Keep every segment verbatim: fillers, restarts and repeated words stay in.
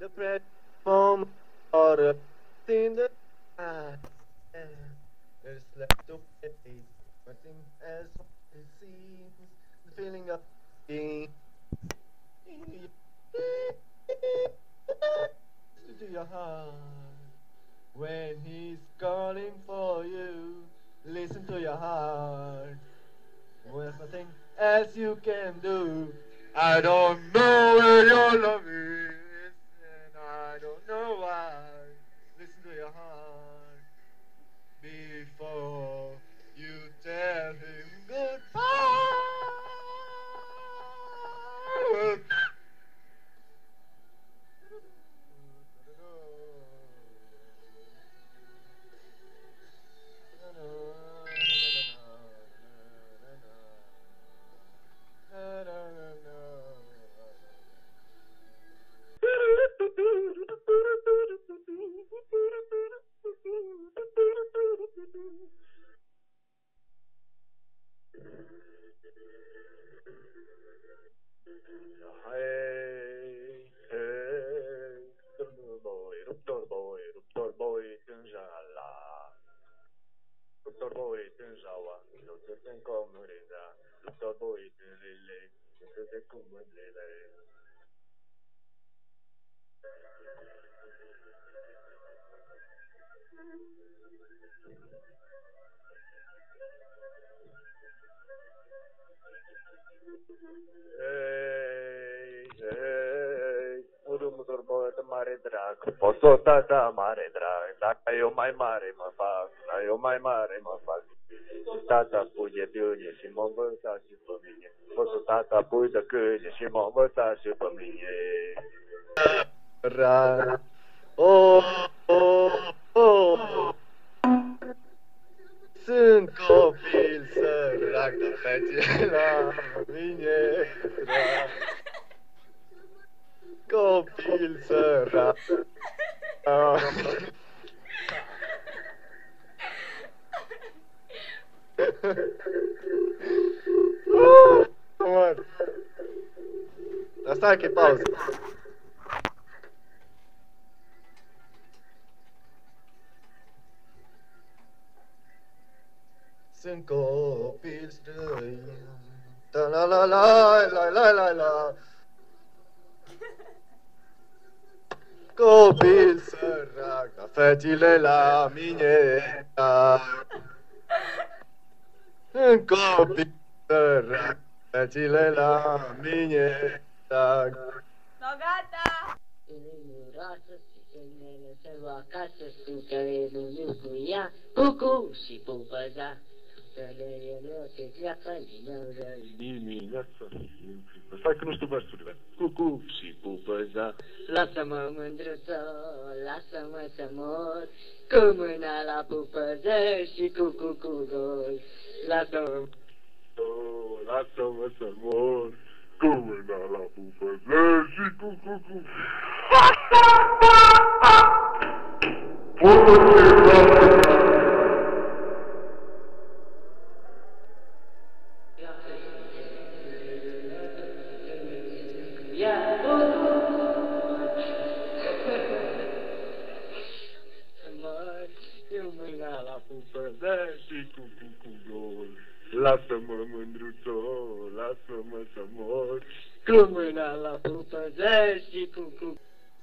the precious moment or a in the eye. There's left to play, nothing else it seems. The feeling of being to your heart when he's calling for you. Listen to your heart. There's nothing else you can do. I don't know where your love is, and I don't know why. Listen to your heart before you tell him goodbye. Hey, hey, Doctor Boy, Doctor Boy, Doctor Boy,真傻啦！Doctor Boy 真傻哇，老子真够没的，Doctor Boy 真累累，真是在够没累累。Hey, hey, Doctor Boy, te mare drag, posso tata mare drag, dacă eu mai mare mă fac, dacă eu mai mare mă fac. Tata puie biunie și mă învăța și pe mine, posso tata pui de câine și mă învăța și pe mine. Ra, oh, oh, oh. Sunt copil sărac, dar fete la mine drag. Copil sărac. Mor. Dar stai că e pauză. Sunt copil străin. Da la la la la la la la. Copil sărac, dar fetile la mine tac. Sunt copil sărac, fetile la mine tac. No, gata! Se va acasă, sunt care nu cu ea, cucu și pupăza. Să le ele se pleacă dimineața. Stai că nu știu versurile. Cucu și pupăza. Lasă-mă mândruță, lasă-mă să mor, cu mâna la pupăză și cu cucu gol. Lasă-mă, Oh, lasă-mă să mor, cu mâna la pupăză și cu cucu. Și cu cucu gol. Lasă-mă mândruțo, lasă-mă să mor, cu mâna la pupăză și cu cucu.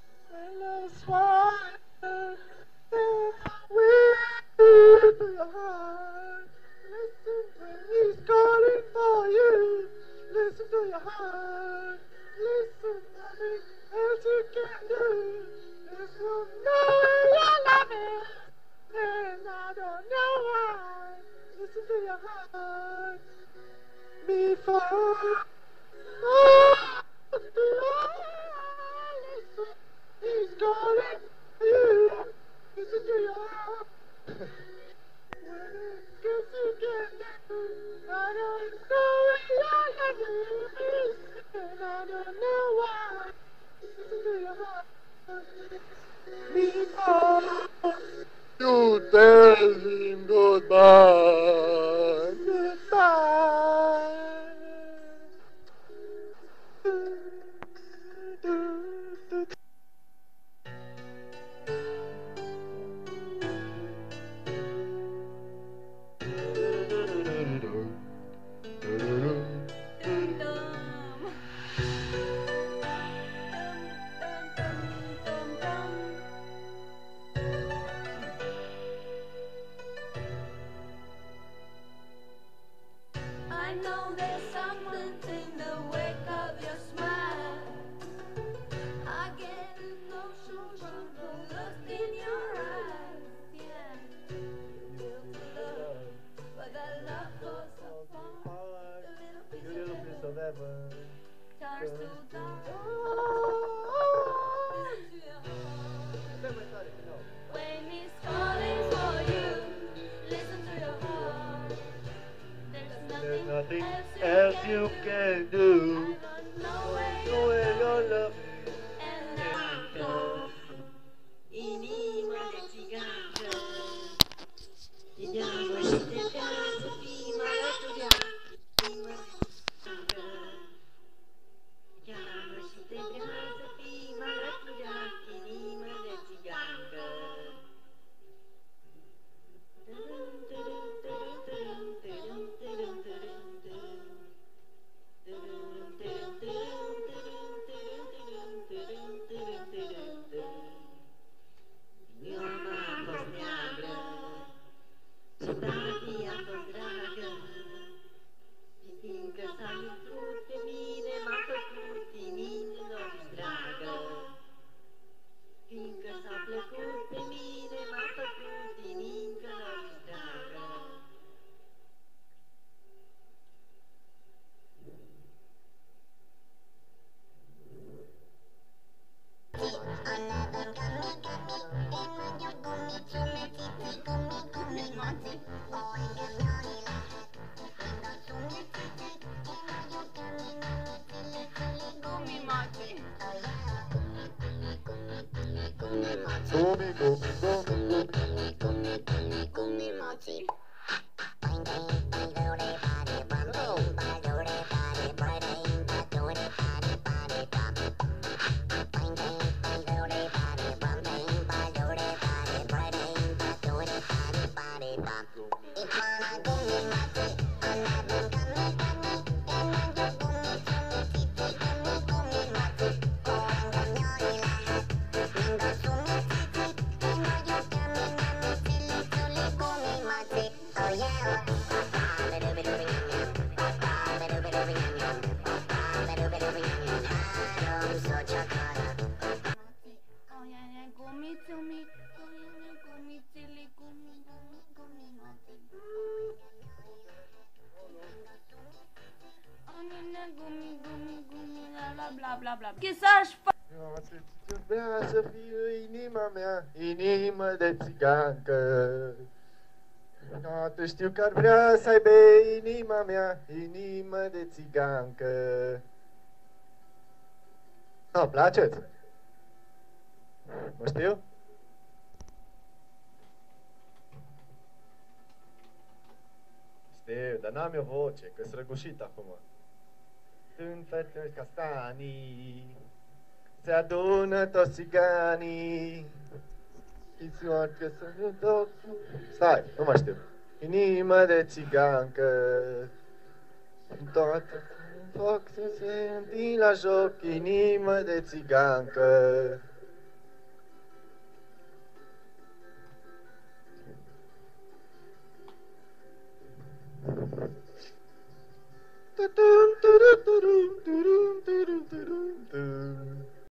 Listen when he's calling for you. Listen to your heart. Listen, nothing else you can do. There's no knowing your loving, and I don't know why. Listen to your heart before. Oh, listen, he's calling for you. Listen to your heart. Guess you can do. I don't know what your loving is, and I don't know why. Listen to your heart before you tell him goodbye. Goodbye. Gumi, gumi, gumi, gumi. Bla bla bla. Que să-și fac? Eu vrea să fiu inima mea, inimă de țigancă. Toată știu că ar vrea să aibă inima mea, inimă de țigancă. Nu, place-ți? Mă știu? Știu, dar n-am eu voce, că-s răgușit acum. În fetele castanii se adună toți țiganii. Știți orice să nu tot... Stai, nu mai știu. Inimă de țigancă, toată foc să se întind la joc, inimă de țigancă. Tutum, turum, turum, turum.